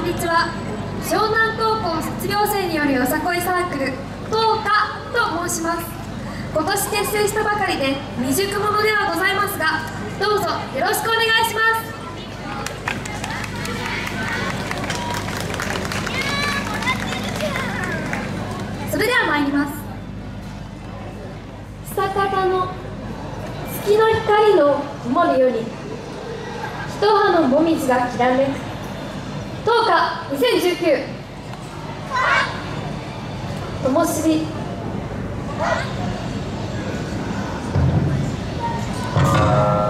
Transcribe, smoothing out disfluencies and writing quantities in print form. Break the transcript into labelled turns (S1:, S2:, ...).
S1: んにちは。湘南高校卒業生によるよさこいサークル東華と申します。今年結成したばかりで未熟者ではございますが、どうぞよろしくお願いします。それでは参ります。久方の月の光の曇るより一葉のもみじがきらめく東華2019ともしび